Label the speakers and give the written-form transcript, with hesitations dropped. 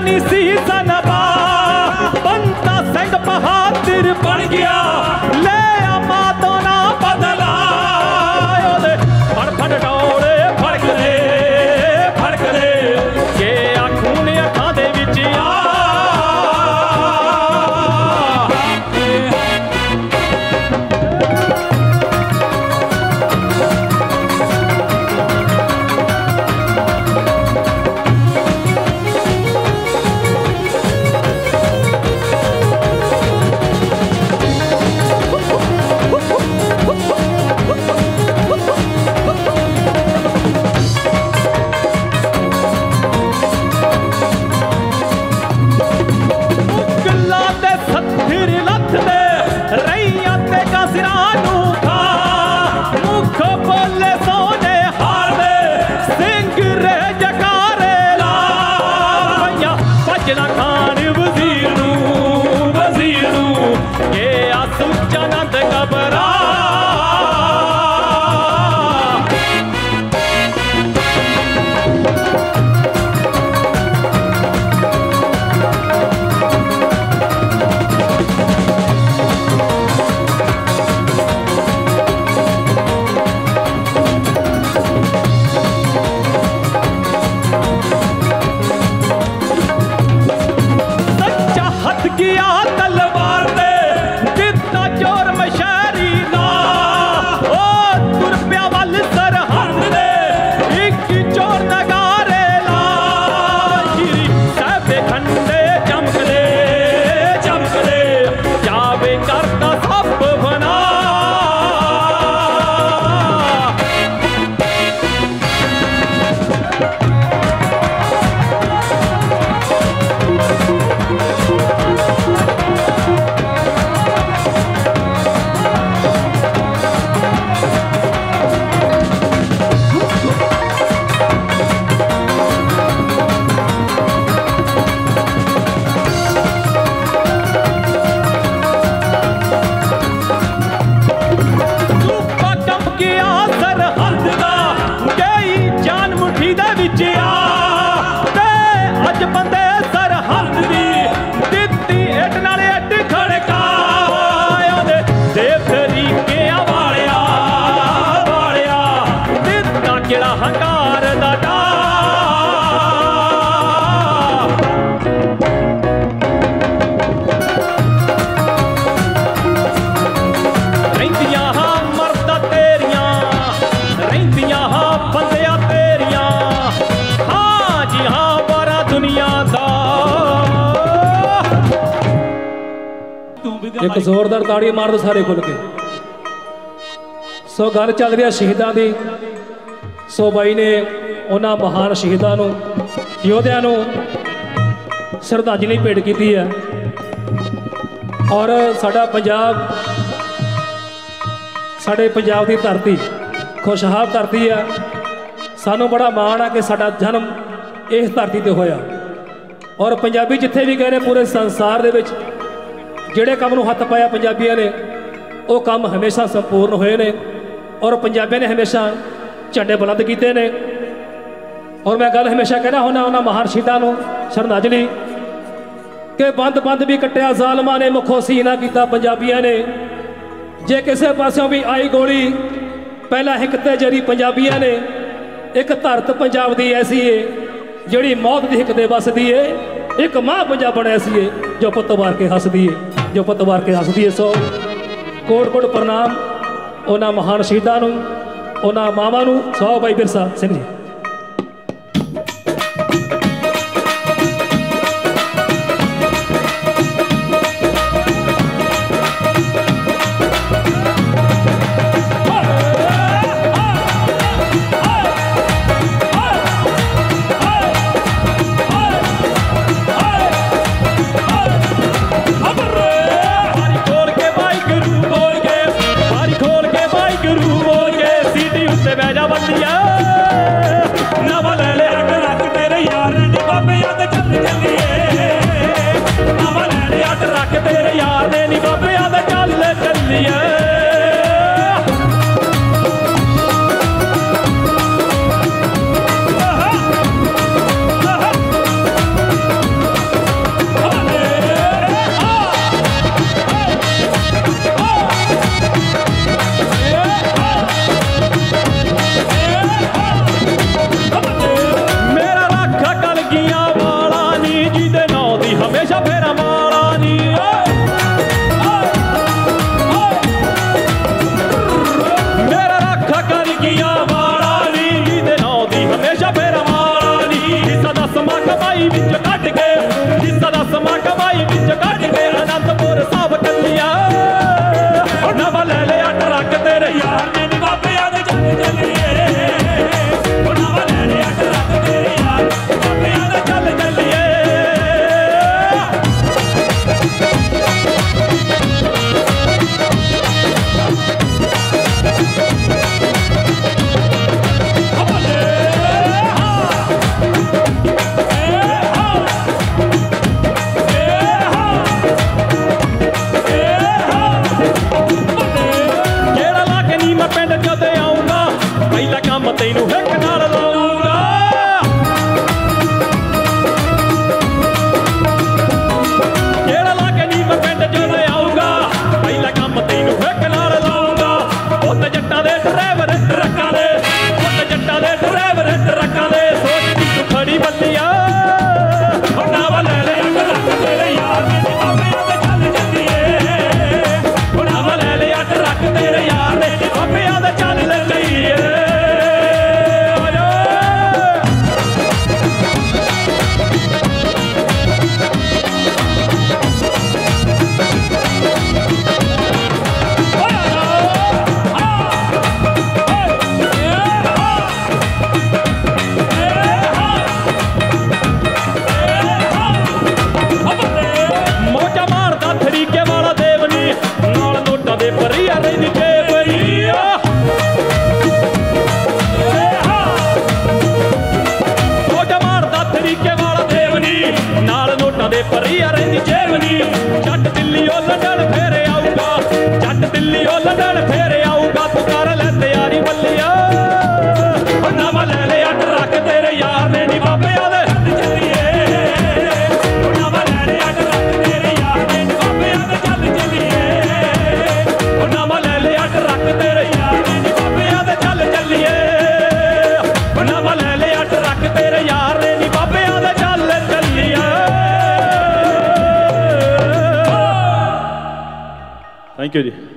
Speaker 1: नहीं सी सनबा बंदा सिंह बहादुर बन गया ले अमा तो ना बदला फड़ डोले फड़कदे के आखू ने अखां दे विच आ
Speaker 2: एक जोरदार ताड़ी मार दो सारे खुल के। सो गल चल रही शहीदों की। सो बाई ने उन्होंने महान शहीदों योद्धा श्रद्धांजलि भेंट की है और साडा पंजाब की धरती खुशहाल धरती है। सानू बड़ा माण है कि साडा जन्म इस धरती ते होया और पंजाबी जिथे भी गए पूरे संसार दे विच जिहड़े काम नूं हथ पाया पंजाबियों ने वो काम हमेशा संपूर्ण होए ने और पंजाबियों ने हमेशा झंडे बुलंद किए ने। और मैं गल हमेशा कहना होना उन्होंने महान शहीदों नूं श्रद्धांजलि कि बंद बंद भी कट्टिया जालमां ने मुखों सी ना किया पंजाबियों ने। जे किसी पासों भी आई गोली पहला हिक ते जरी पंजाबियों ने। एक धरत पंजाब की ऐसी है जिहड़ी मौत दी हिक दे वसदी है। एक मां पंजाबण ऐसी है जो पुत वार के हसदी है सो कोट कोट प्रणाम उन्होंने महान शहीदों नूं उन्होंने मावां नूं। सो भाई बिरसा सिंह जी
Speaker 1: बंदिया ਕੰਮ ਤੈਨੂੰ ਹਿੱਕ ਨਾਲ ਲਾਉਂਗਾ ਜਿਹੜਾ ਲਾ ਕੇ ਨੀ ਮੈਂ ਪਿੰਡ ਚ ਲਿਆਊਗਾ ਪਹਿਲਾ ਕੰਮ ਤੈਨੂੰ ਹਿੱਕ ਨਾਲ ਲਾਉਂਗਾ ਪੁੱਤ ਜੱਟਾਂ ਦੇ ਡਰਾਈਵਰ ਟਰੱਕਾਂ ਦੇ ਪੁੱਤ ਜੱਟਾਂ ਦੇ ਡਰਾਈਵਰ ਟਰੱਕਾਂ ਦੇ ਸੋਚਦੀ ਤੂੰ ਖੜੀ ਬੱਲੀਆ ਨਾਵਾ ਲੈ ਲੈ ਟਰੱਕ ਤੇਰੇ ਯਾਰ ਨੇ ਬਾਬਿਆਂ ਦੇ ਚੱਲ ਚੱਲੀਏ ਨਾਵਾ ਲੈ ਲਿਆ ਟਰੱਕ ਤੇਰੇ ਯਾਰ ਨੇ ਬਾਬਿਆਂ ਦੇ ਚੱਲ ਚੱਲੀਏ ਪਰੀਆ ਰਹਿੰਦੀ ਜੇਵਨੀ ਜੱਟ ਦਿੱਲੀ ਉਹ ਲੰਡਨ ਫੇਰੇ ਆਊਗਾ ਜੱਟ ਦਿੱਲੀ ਉਹ ਲੰਡਨ ਫੇਰੇ ਆਊਗਾ ਤੂੰ ਕਰ ਲੈ ਤਿਆਰੀ ਬੱਲੀਆ ਨਵਾਂ ਲੈ ਲਿਆ ਟਰੱਕ ਤੇਰੇ ਯਾਰ ਨੇ ਨੀ ਬਾਬਿਆਂ ਦੇ ਹੱਥ ਚੱਲੀਏ ਨਵਾਂ ਲੈ ਲਿਆ ਟਰੱਕ ਤੇਰੇ ਯਾਰ ਨੇ ਨੀ ਬਾਬਿਆਂ ਦੇ ਚੱਲ ਚੱਲੀਏ ਨਵਾਂ ਲੈ ਲਿਆ ਟਰੱਕ ਤੇਰੇ ਯਾਰ ਨੇ ਨੀ ਬਾਬਿਆਂ ਦੇ ਚੱਲ ਚੱਲੀਏ ਨਵਾਂ ਲੈ ਲਿਆ ਟਰੱਕ ਤੇਰੇ ਯਾਰ ਨੇ ਨੀ ਬਾਬਿਆਂ ਦੇ ਚੱਲ ਚੱਲੀਏ ਥੈਂਕ ਯੂ ਜੀ।